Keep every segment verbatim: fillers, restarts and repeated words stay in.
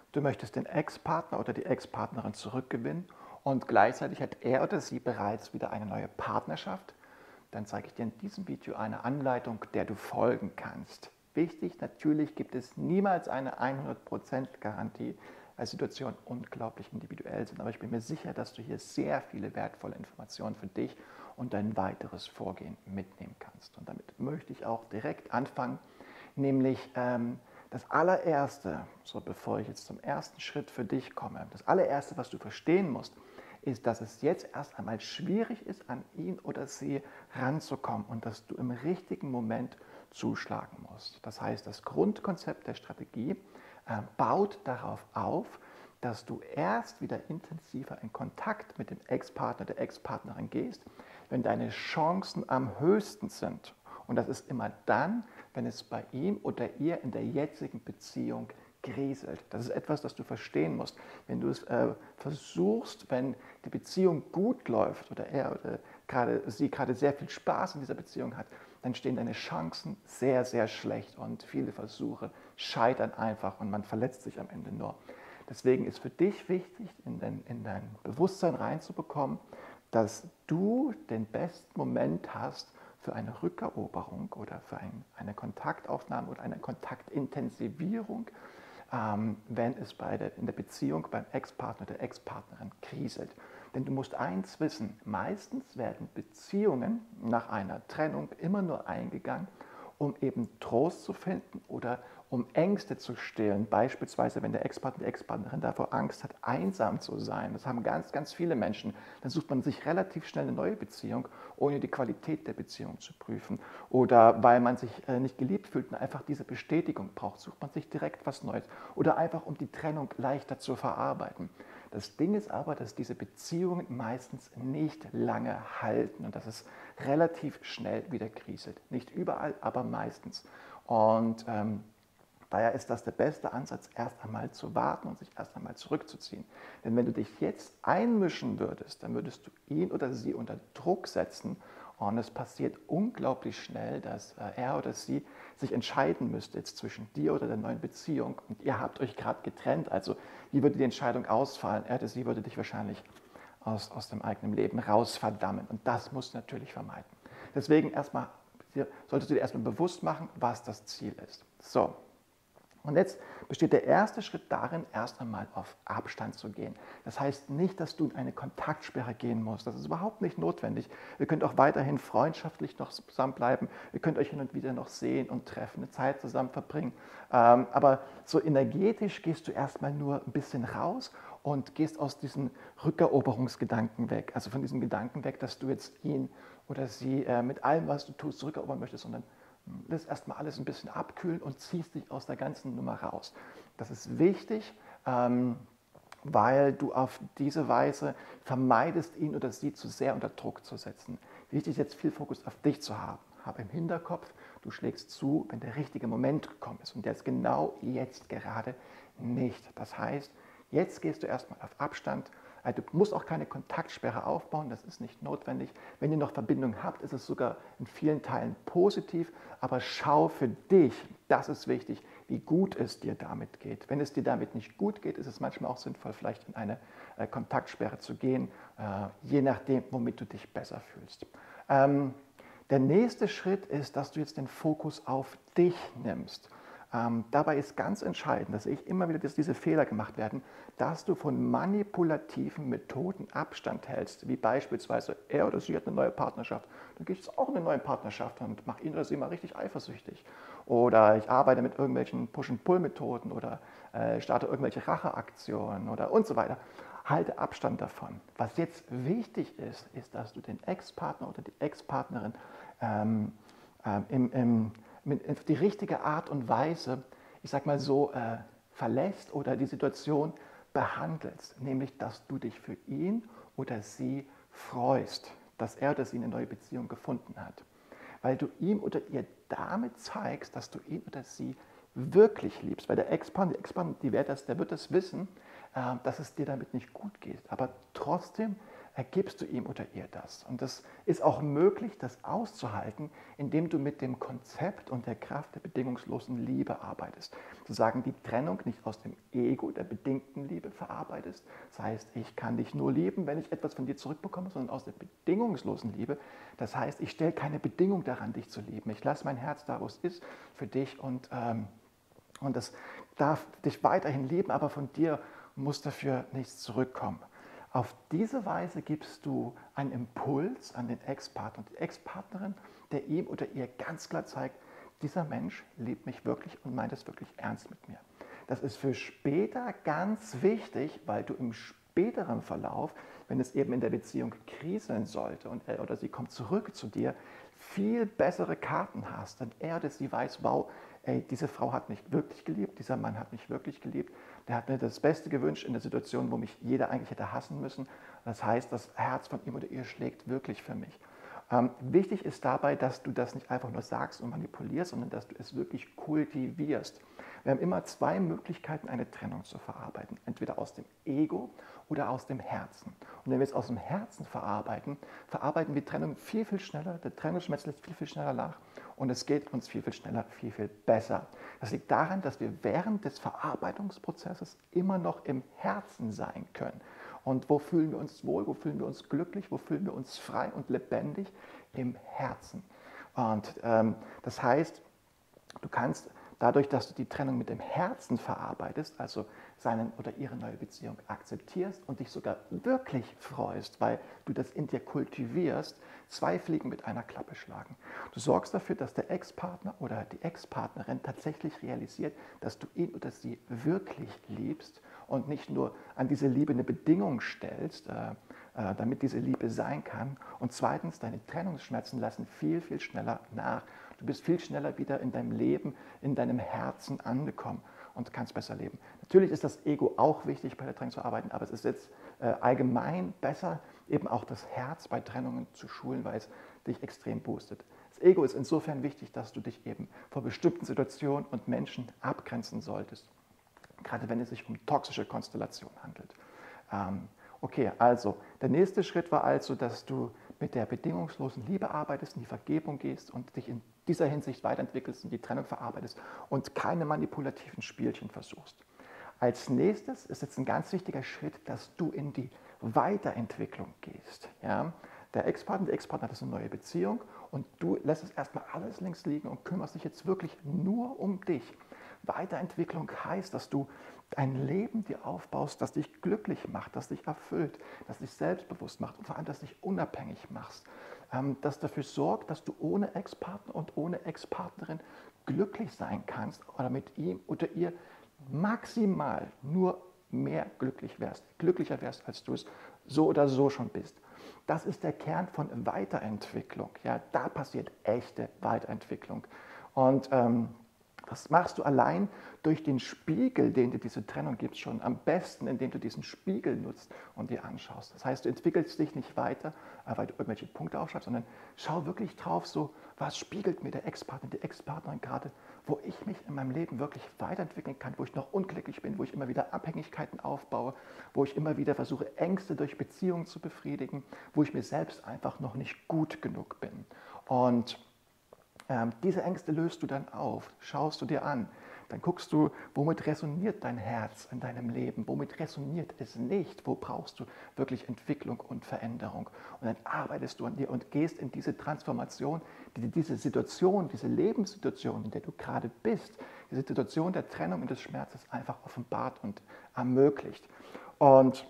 Du möchtest den Ex-Partner oder die Ex-Partnerin zurückgewinnen und gleichzeitig hat er oder sie bereits wieder eine neue Partnerschaft. Dann zeige ich dir in diesem Video eine Anleitung, der du folgen kannst. Wichtig, natürlich gibt es niemals eine hundert Prozent Garantie, weil Situationen unglaublich individuell sind. Aber ich bin mir sicher, dass du hier sehr viele wertvolle Informationen für dich und dein weiteres Vorgehen mitnehmen kannst. Und damit möchte ich auch direkt anfangen, nämlich ähm, das allererste, so bevor ich jetzt zum ersten Schritt für dich komme, das allererste, was du verstehen musst, ist, dass es jetzt erst einmal schwierig ist, an ihn oder sie ranzukommen und dass du im richtigen Moment zuschlagen musst. Das heißt, das Grundkonzept der Strategie äh, baut darauf auf, dass du erst wieder intensiver in Kontakt mit dem Ex-Partner, der Ex-Partnerin gehst, wenn deine Chancen am höchsten sind. Und das ist immer dann, wenn es bei ihm oder ihr in der jetzigen Beziehung kriselt. Das ist etwas, das du verstehen musst. Wenn du es äh, versuchst, wenn die Beziehung gut läuft oder er oder gerade, sie gerade sehr viel Spaß in dieser Beziehung hat, dann stehen deine Chancen sehr, sehr schlecht und viele Versuche scheitern einfach und man verletzt sich am Ende nur. Deswegen ist für dich wichtig, in dein, in dein Bewusstsein reinzubekommen, dass du den besten Moment hast für eine Rückeroberung oder für ein, eine Kontaktaufnahme oder eine Kontaktintensivierung, ähm, wenn es bei der, in der Beziehung beim Ex-Partner oder der Ex-Partnerin kriselt. Denn du musst eins wissen, meistens werden Beziehungen nach einer Trennung immer nur eingegangen, um eben Trost zu finden oder um Ängste zu stillen. Beispielsweise, wenn der Ex-Partner, die Ex-Partnerin davor Angst hat, einsam zu sein. Das haben ganz, ganz viele Menschen. Dann sucht man sich relativ schnell eine neue Beziehung, ohne die Qualität der Beziehung zu prüfen. Oder weil man sich nicht geliebt fühlt und einfach diese Bestätigung braucht, sucht man sich direkt was Neues. Oder einfach, um die Trennung leichter zu verarbeiten. Das Ding ist aber, dass diese Beziehungen meistens nicht lange halten und dass es relativ schnell wieder kriselt. Nicht überall, aber meistens. Und ähm, daher ist das der beste Ansatz, erst einmal zu warten und sich erst einmal zurückzuziehen. Denn wenn du dich jetzt einmischen würdest, dann würdest du ihn oder sie unter Druck setzen und es passiert unglaublich schnell, dass er oder sie sich entscheiden müsste jetzt zwischen dir oder der neuen Beziehung und ihr habt euch gerade getrennt. Also wie würde die Entscheidung ausfallen? Er oder sie würde dich wahrscheinlich aus, aus dem eigenen Leben rausverdammen und das musst du natürlich vermeiden. Deswegen erstmal, solltest du dir erstmal bewusst machen, was das Ziel ist. So. Und jetzt besteht der erste Schritt darin, erst einmal auf Abstand zu gehen. Das heißt nicht, dass du in eine Kontaktsperre gehen musst. Das ist überhaupt nicht notwendig. Ihr könnt auch weiterhin freundschaftlich noch zusammenbleiben. Ihr könnt euch hin und wieder noch sehen und treffen, eine Zeit zusammen verbringen. Aber so energetisch gehst du erstmal nur ein bisschen raus und gehst aus diesen Rückeroberungsgedanken weg. Also von diesem Gedanken weg, dass du jetzt ihn oder sie mit allem, was du tust, zurückerobern möchtest, sondern lässt erstmal alles ein bisschen abkühlen und ziehst dich aus der ganzen Nummer raus. Das ist wichtig, ähm, weil du auf diese Weise vermeidest, ihn oder sie zu sehr unter Druck zu setzen. Wichtig ist jetzt viel Fokus auf dich zu haben. Hab im Hinterkopf, du schlägst zu, wenn der richtige Moment gekommen ist und der ist genau jetzt gerade nicht. Das heißt, jetzt gehst du erstmal auf Abstand. Du musst auch keine Kontaktsperre aufbauen, das ist nicht notwendig. Wenn ihr noch Verbindung habt, ist es sogar in vielen Teilen positiv, aber schau für dich, das ist wichtig, wie gut es dir damit geht. Wenn es dir damit nicht gut geht, ist es manchmal auch sinnvoll, vielleicht in eine äh, Kontaktsperre zu gehen, äh, je nachdem, womit du dich besser fühlst. Ähm, der nächste Schritt ist, dass du jetzt den Fokus auf dich nimmst. Ähm, dabei ist ganz entscheidend, dass ich immer wieder dass diese Fehler gemacht werden, dass du von manipulativen Methoden Abstand hältst, wie beispielsweise er oder sie hat eine neue Partnerschaft, dann gehe ich jetzt auch in eine neue Partnerschaft und mache ihn oder sie mal richtig eifersüchtig. Oder ich arbeite mit irgendwelchen Push-and-Pull-Methoden oder äh, starte irgendwelche Racheaktionen oder und so weiter. Halte Abstand davon. Was jetzt wichtig ist, ist, dass du den Ex-Partner oder die Ex-Partnerin ähm, ähm, im, im mit die richtige Art und Weise, ich sag mal so, äh, verlässt oder die Situation behandelst. Nämlich, dass du dich für ihn oder sie freust, dass er oder sie eine neue Beziehung gefunden hat. Weil du ihm oder ihr damit zeigst, dass du ihn oder sie wirklich liebst. Weil der Ex-Partner, die Ex-Partner, die wird das, der wird das wissen, äh, dass es dir damit nicht gut geht. Aber trotzdem ergibst du ihm oder ihr das. Und das ist auch möglich, das auszuhalten, indem du mit dem Konzept und der Kraft der bedingungslosen Liebe arbeitest. Sozusagen die Trennung nicht aus dem Ego der bedingten Liebe verarbeitest. Das heißt, ich kann dich nur lieben, wenn ich etwas von dir zurückbekomme, sondern aus der bedingungslosen Liebe. Das heißt, ich stelle keine Bedingung daran, dich zu lieben. Ich lasse mein Herz da, wo es ist, für dich und, ähm, und es darf dich weiterhin lieben, aber von dir muss dafür nichts zurückkommen. Auf diese Weise gibst du einen Impuls an den Ex-Partner und die Ex-Partnerin, der ihm oder ihr ganz klar zeigt, dieser Mensch liebt mich wirklich und meint es wirklich ernst mit mir. Das ist für später ganz wichtig, weil du im späteren Verlauf, wenn es eben in der Beziehung kriseln sollte und er oder sie kommt zurück zu dir, viel bessere Karten hast. Denn er oder sie weiß, wow, ey, diese Frau hat mich wirklich geliebt, dieser Mann hat mich wirklich geliebt, der hat mir das Beste gewünscht in der Situation, wo mich jeder eigentlich hätte hassen müssen. Das heißt, das Herz von ihm oder ihr schlägt wirklich für mich. Ähm, wichtig ist dabei, dass du das nicht einfach nur sagst und manipulierst, sondern dass du es wirklich kultivierst. Wir haben immer zwei Möglichkeiten, eine Trennung zu verarbeiten. Entweder aus dem Ego oder aus dem Herzen. Und wenn wir es aus dem Herzen verarbeiten, verarbeiten wir Trennung viel, viel schneller. Der Trennungsschmerz lässt viel, viel schneller nach. Und es geht uns viel, viel schneller, viel, viel besser. Das liegt daran, dass wir während des Verarbeitungsprozesses immer noch im Herzen sein können. Und wo fühlen wir uns wohl, wo fühlen wir uns glücklich, wo fühlen wir uns frei und lebendig? Im Herzen. Und ähm, das heißt, du kannst dadurch, dass du die Trennung mit dem Herzen verarbeitest, also seinen oder ihre neue Beziehung akzeptierst und dich sogar wirklich freust, weil du das in dir kultivierst, zwei Fliegen mit einer Klappe schlagen. Du sorgst dafür, dass der Ex-Partner oder die Ex-Partnerin tatsächlich realisiert, dass du ihn oder sie wirklich liebst und nicht nur an diese Liebe eine Bedingung stellst, äh, äh, damit diese Liebe sein kann. Und zweitens, deine Trennungsschmerzen lassen viel, viel schneller nach. Du bist viel schneller wieder in deinem Leben, in deinem Herzen angekommen und kannst besser leben. Natürlich ist das Ego auch wichtig, bei der Trennung zu arbeiten, aber es ist jetzt äh, allgemein besser, eben auch das Herz bei Trennungen zu schulen, weil es dich extrem boostet. Das Ego ist insofern wichtig, dass du dich eben vor bestimmten Situationen und Menschen abgrenzen solltest, gerade wenn es sich um toxische Konstellationen handelt. Ähm, okay, also der nächste Schritt war also, dass du mit der bedingungslosen Liebe arbeitest, in die Vergebung gehst und dich in dieser Hinsicht weiterentwickelst und die Trennung verarbeitest und keine manipulativen Spielchen versuchst. Als nächstes ist jetzt ein ganz wichtiger Schritt, dass du in die Weiterentwicklung gehst. Ja? Der Ex-Partner, der Ex-Partner hat eine neue Beziehung und du lässt es erstmal alles links liegen und kümmerst dich jetzt wirklich nur um dich. Weiterentwicklung heißt, dass du ein Leben dir aufbaust, das dich glücklich macht, das dich erfüllt, das dich selbstbewusst macht und vor allem, das dich unabhängig machst. Das dafür sorgt, dass du ohne Ex-Partner und ohne Ex-Partnerin glücklich sein kannst oder mit ihm oder ihr maximal nur mehr glücklich wärst, glücklicher wärst, als du es so oder so schon bist. Das ist der Kern von Weiterentwicklung. Ja, da passiert echte Weiterentwicklung. Und ähm, das machst du allein durch den Spiegel, den dir diese Trennung gibt, schon am besten, indem du diesen Spiegel nutzt und dir anschaust. Das heißt, du entwickelst dich nicht weiter, weil du irgendwelche Punkte aufschreibst, sondern schau wirklich drauf, so, was spiegelt mir der Ex-Partner, die Ex-Partnerin gerade, wo ich mich in meinem Leben wirklich weiterentwickeln kann, wo ich noch unglücklich bin, wo ich immer wieder Abhängigkeiten aufbaue, wo ich immer wieder versuche, Ängste durch Beziehungen zu befriedigen, wo ich mir selbst einfach noch nicht gut genug bin. Und Ähm, diese Ängste löst du dann auf, schaust du dir an. Dann guckst du, womit resoniert dein Herz in deinem Leben, womit resoniert es nicht, wo brauchst du wirklich Entwicklung und Veränderung. Und dann arbeitest du an dir und gehst in diese Transformation, die dir diese Situation, diese Lebenssituation, in der du gerade bist, diese Situation der Trennung und des Schmerzes einfach offenbart und ermöglicht. Und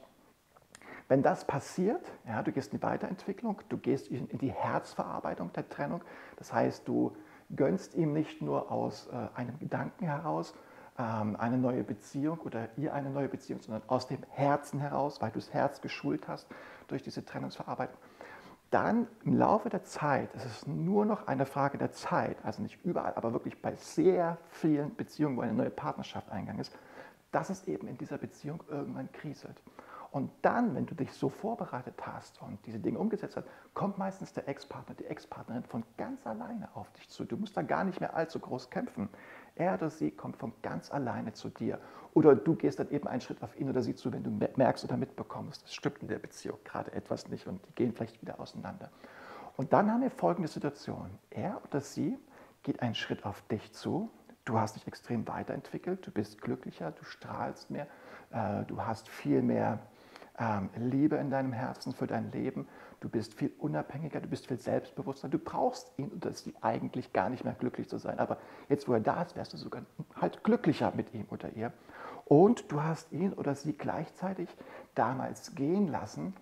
wenn das passiert, ja, du gehst in die Weiterentwicklung, du gehst in die Herzverarbeitung der Trennung, das heißt, du gönnst ihm nicht nur aus äh, einem Gedanken heraus ähm, eine neue Beziehung oder ihr eine neue Beziehung, sondern aus dem Herzen heraus, weil du das Herz geschult hast durch diese Trennungsverarbeitung. Dann im Laufe der Zeit, es ist nur noch eine Frage der Zeit, also nicht überall, aber wirklich bei sehr vielen Beziehungen, wo eine neue Partnerschaft eingegangen ist, dass es eben in dieser Beziehung irgendwann kriselt. Und dann, wenn du dich so vorbereitet hast und diese Dinge umgesetzt hast, kommt meistens der Ex-Partner, die Ex-Partnerin von ganz alleine auf dich zu. Du musst da gar nicht mehr allzu groß kämpfen. Er oder sie kommt von ganz alleine zu dir. Oder du gehst dann eben einen Schritt auf ihn oder sie zu, wenn du merkst oder mitbekommst, es stimmt in der Beziehung gerade etwas nicht und die gehen vielleicht wieder auseinander. Und dann haben wir folgende Situation. Er oder sie geht einen Schritt auf dich zu. Du hast dich extrem weiterentwickelt, du bist glücklicher, du strahlst mehr, äh, du hast viel mehr ähm, Liebe in deinem Herzen für dein Leben, du bist viel unabhängiger, du bist viel selbstbewusster, du brauchst ihn oder sie eigentlich gar nicht mehr glücklich zu sein, aber jetzt, wo er da ist, wärst du sogar halt glücklicher mit ihm oder ihr. Und du hast ihn oder sie gleichzeitig damals gehen lassen,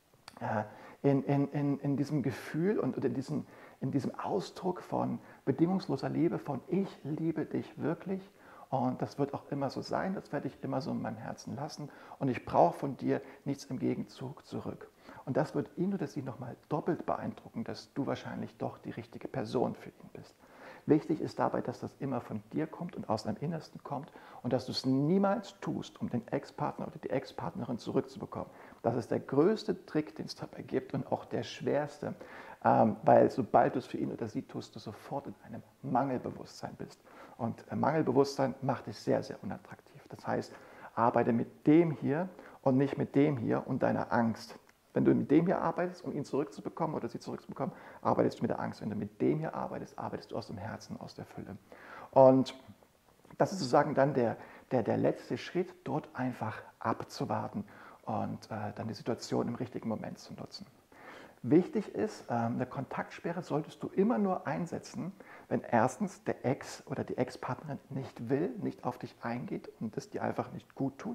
äh, in, in, in, in diesem Gefühl und in diesem, in diesem Ausdruck von bedingungsloser Liebe, von ich liebe dich wirklich und das wird auch immer so sein, das werde ich immer so in meinem Herzen lassen und ich brauche von dir nichts im Gegenzug zurück. Und das wird ihn oder sie nochmal doppelt beeindrucken, dass du wahrscheinlich doch die richtige Person für ihn bist. Wichtig ist dabei, dass das immer von dir kommt und aus deinem Innersten kommt und dass du es niemals tust, um den Ex-Partner oder die Ex-Partnerin zurückzubekommen. Das ist der größte Trick, den es dabei gibt und auch der schwerste, ähm, weil sobald du es für ihn oder sie tust, du sofort in einem Mangelbewusstsein bist. Und äh, Mangelbewusstsein macht dich sehr, sehr unattraktiv. Das heißt, arbeite mit dem hier und nicht mit dem hier und deiner Angst. Wenn du mit dem hier arbeitest, um ihn zurückzubekommen oder sie zurückzubekommen, arbeitest du mit der Angst. Wenn du mit dem hier arbeitest, arbeitest du aus dem Herzen, aus der Fülle. Und das ist sozusagen dann der, der, der letzte Schritt, dort einfach abzuwarten und äh, dann die Situation im richtigen Moment zu nutzen. Wichtig ist, äh, eine Kontaktsperre solltest du immer nur einsetzen, wenn erstens der Ex oder die Ex-Partnerin nicht will, nicht auf dich eingeht und es dir einfach nicht gut tut.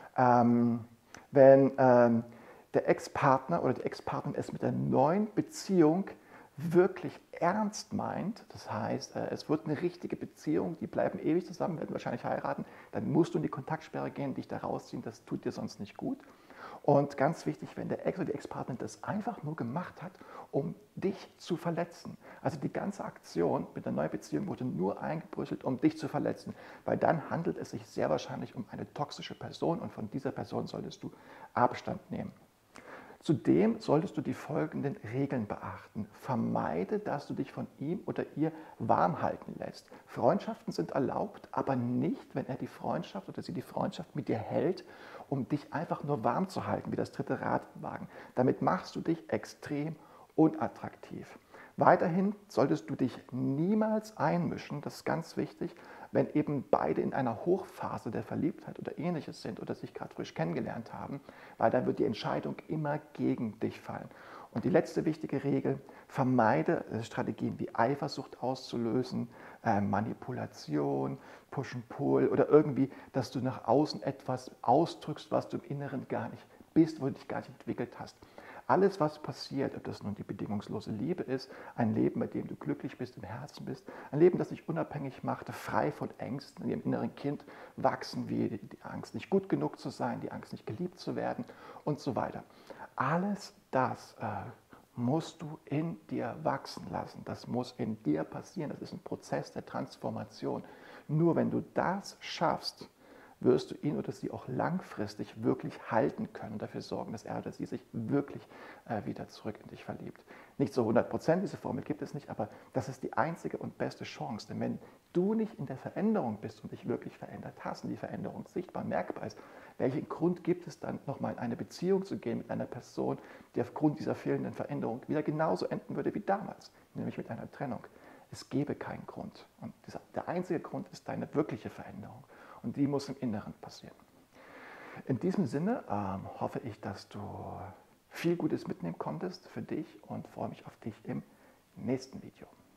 Ähm, wenn ähm, der Ex-Partner oder die Ex-Partnerin es mit der neuen Beziehung wirklich ernst meint, das heißt, es wird eine richtige Beziehung, die bleiben ewig zusammen, werden wahrscheinlich heiraten, dann musst du in die Kontaktsperre gehen, dich da rausziehen, das tut dir sonst nicht gut. Und ganz wichtig, wenn der Ex oder die Ex-Partnerin das einfach nur gemacht hat, um dich zu verletzen. Also die ganze Aktion mit der neuen Beziehung wurde nur eingebrüsselt, um dich zu verletzen, weil dann handelt es sich sehr wahrscheinlich um eine toxische Person und von dieser Person solltest du Abstand nehmen. Zudem solltest du die folgenden Regeln beachten. Vermeide, dass du dich von ihm oder ihr warm halten lässt. Freundschaften sind erlaubt, aber nicht, wenn er die Freundschaft oder sie die Freundschaft mit dir hält, um dich einfach nur warm zu halten, wie das dritte Rad im Wagen. Damit machst du dich extrem unattraktiv. Weiterhin solltest du dich niemals einmischen, das ist ganz wichtig, wenn eben beide in einer Hochphase der Verliebtheit oder Ähnliches sind oder sich gerade frisch kennengelernt haben, weil dann wird die Entscheidung immer gegen dich fallen. Und die letzte wichtige Regel, vermeide Strategien wie Eifersucht auszulösen, äh, Manipulation, Push and Pull oder irgendwie, dass du nach außen etwas ausdrückst, was du im Inneren gar nicht bist, wo du dich gar nicht entwickelt hast. Alles, was passiert, ob das nun die bedingungslose Liebe ist, ein Leben, bei dem du glücklich bist, im Herzen bist, ein Leben, das dich unabhängig macht, frei von Ängsten, in dem inneren Kind wachsen, wie die Angst, nicht gut genug zu sein, die Angst, nicht geliebt zu werden und so weiter. Alles das äh, musst du in dir wachsen lassen. Das muss in dir passieren. Das ist ein Prozess der Transformation. Nur wenn du das schaffst, wirst du ihn oder sie auch langfristig wirklich halten können und dafür sorgen, dass er oder sie sich wirklich äh, wieder zurück in dich verliebt. Nicht so hundert Prozent, diese Formel gibt es nicht, aber das ist die einzige und beste Chance. Denn wenn du nicht in der Veränderung bist und dich wirklich verändert hast und die Veränderung sichtbar merkbar ist, welchen Grund gibt es dann, nochmal in eine Beziehung zu gehen mit einer Person, die aufgrund dieser fehlenden Veränderung wieder genauso enden würde wie damals, nämlich mit einer Trennung? Es gäbe keinen Grund. Und dieser, der einzige Grund ist deine wirkliche Veränderung. Und die muss im Inneren passieren. In diesem Sinne ähm, hoffe ich, dass du viel Gutes mitnehmen konntest für dich und freue mich auf dich im nächsten Video.